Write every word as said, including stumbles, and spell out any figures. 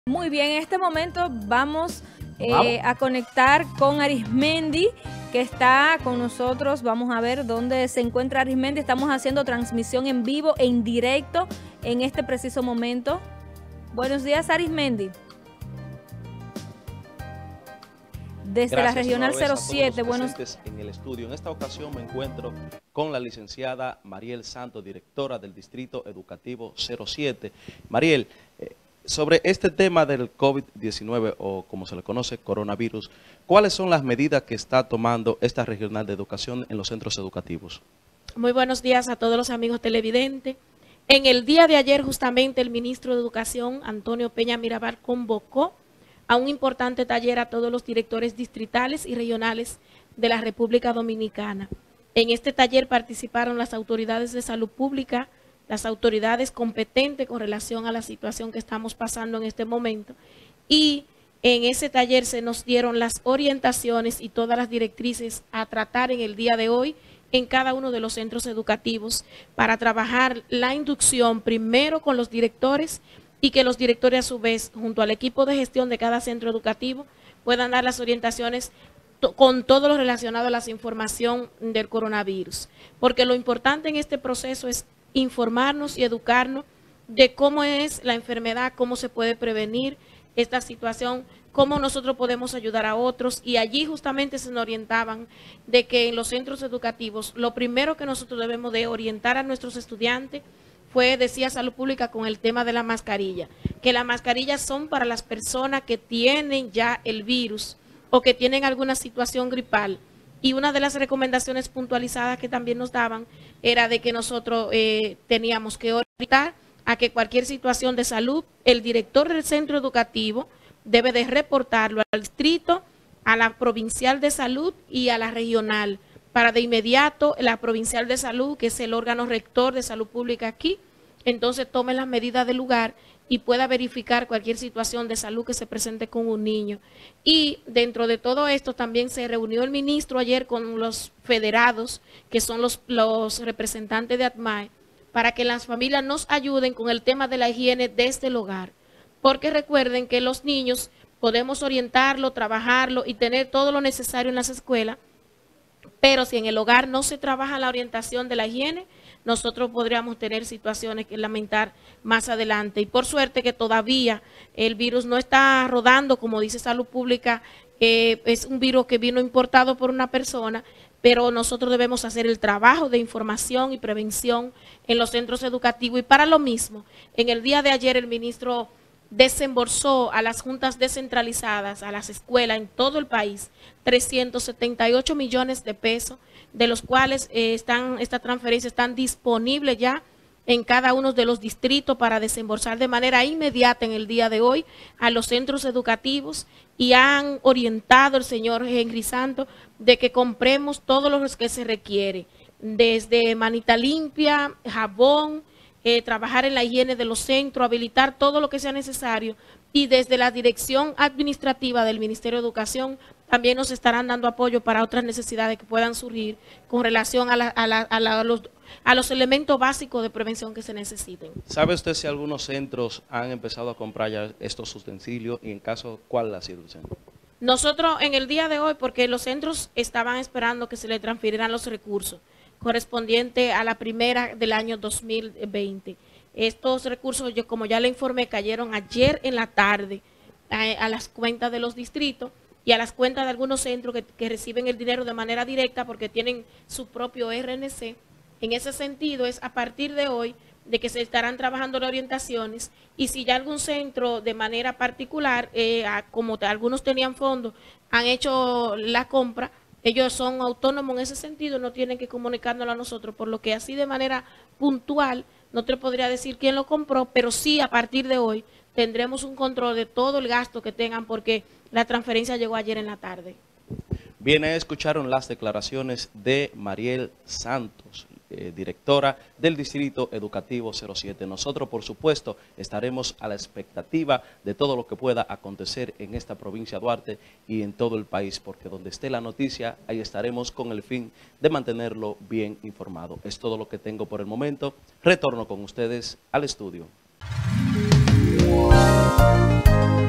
Muy bien, en este momento vamos eh, a conectar con Arismendi, que está con nosotros. Vamos a ver dónde se encuentra Arismendi. Estamos haciendo transmisión en vivo e en directo en este preciso momento. Buenos días, Arismendi. Desde Gracias, la Regional cero siete. Buenos en el estudio. En esta ocasión me encuentro con la licenciada Mariel Santos, directora del Distrito Educativo cero siete. Mariel, eh, sobre este tema del COVID diecinueve, o como se le conoce, coronavirus, ¿cuáles son las medidas que está tomando esta Regional de Educación en los centros educativos? Muy buenos días a todos los amigos televidentes. En el día de ayer, justamente, el ministro de Educación, Antonio Peña Mirabal, convocó a un importante taller a todos los directores distritales y regionales de la República Dominicana. En este taller participaron las autoridades de salud pública, las autoridades competentes con relación a la situación que estamos pasando en este momento, y en ese taller se nos dieron las orientaciones y todas las directrices a tratar en el día de hoy en cada uno de los centros educativos para trabajar la inducción primero con los directores y que los directores a su vez, junto al equipo de gestión de cada centro educativo, puedan dar las orientaciones to- con todo lo relacionado a la información del coronavirus. Porque lo importante en este proceso es informarnos y educarnos de cómo es la enfermedad, cómo se puede prevenir esta situación, cómo nosotros podemos ayudar a otros, y allí justamente se nos orientaban de que en los centros educativos lo primero que nosotros debemos de orientar a nuestros estudiantes fue, decía Salud Pública, con el tema de la mascarilla, que las mascarillas son para las personas que tienen ya el virus o que tienen alguna situación gripal. Y una de las recomendaciones puntualizadas que también nos daban era de que nosotros eh, teníamos que orientar a que cualquier situación de salud, el director del centro educativo debe de reportarlo al distrito, a la provincial de salud y a la regional, para de inmediato la provincial de salud, que es el órgano rector de salud pública aquí, entonces tome las medidas del lugar y pueda verificar cualquier situación de salud que se presente con un niño. Y dentro de todo esto también se reunió el ministro ayer con los federados, que son los, los representantes de ATMAE, para que las familias nos ayuden con el tema de la higiene desde el hogar. Porque recuerden que los niños podemos orientarlo, trabajarlo y tener todo lo necesario en las escuelas, pero si en el hogar no se trabaja la orientación de la higiene, nosotros podríamos tener situaciones que lamentar más adelante. Y por suerte que todavía el virus no está rodando, como dice Salud Pública, eh, es un virus que vino importado por una persona, pero nosotros debemos hacer el trabajo de información y prevención en los centros educativos. Y para lo mismo, en el día de ayer el ministro desembolsó a las juntas descentralizadas, a las escuelas en todo el país, trescientos setenta y ocho millones de pesos, de los cuales eh, están, esta transferencia están disponibles ya en cada uno de los distritos para desembolsar de manera inmediata en el día de hoy a los centros educativos, y han orientado el señor Henry Santos de que compremos todo lo que se requiere, desde manita limpia, jabón, Eh, trabajar en la higiene de los centros, habilitar todo lo que sea necesario, y desde la dirección administrativa del Ministerio de Educación también nos estarán dando apoyo para otras necesidades que puedan surgir con relación a, la, a, la, a, la, a, los, a los elementos básicos de prevención que se necesiten. ¿Sabe usted si algunos centros han empezado a comprar ya estos utensilios, y en caso, cuál ha sido el centro? Nosotros en el día de hoy, porque los centros estaban esperando que se le transfirieran los recursos correspondiente a la primera del año dos mil veinte. Estos recursos, yo como ya le informé, cayeron ayer en la tarde a, a las cuentas de los distritos y a las cuentas de algunos centros que, que reciben el dinero de manera directa porque tienen su propio R N C. En ese sentido, es a partir de hoy de que se estarán trabajando las orientaciones, y si ya algún centro de manera particular, eh, a, como te, algunos tenían fondos, han hecho la compra, ellos son autónomos en ese sentido, no tienen que comunicárnoslo a nosotros, por lo que así de manera puntual no te podría decir quién lo compró, pero sí a partir de hoy tendremos un control de todo el gasto que tengan porque la transferencia llegó ayer en la tarde. Bien, escucharon las declaraciones de Mariel Santos, eh, directora del Distrito Educativo cero siete. Nosotros, por supuesto, estaremos a la expectativa de todo lo que pueda acontecer en esta provincia de Duarte y en todo el país, porque donde esté la noticia, ahí estaremos con el fin de mantenerlo bien informado. Es todo lo que tengo por el momento. Retorno con ustedes al estudio. Bye.